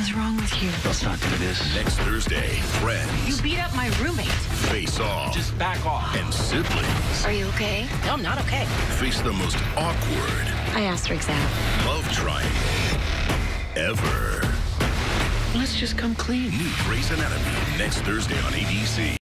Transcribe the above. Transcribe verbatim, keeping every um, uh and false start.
What's wrong with you? Let's not do this. Next Thursday, friends. You beat up my roommate. Face off. Just back off. And siblings Are you okay? No, I'm not okay. face the most awkward I asked Riggs out. love triangle ever. Let's just come clean. New Grey's Anatomy next Thursday on A B C.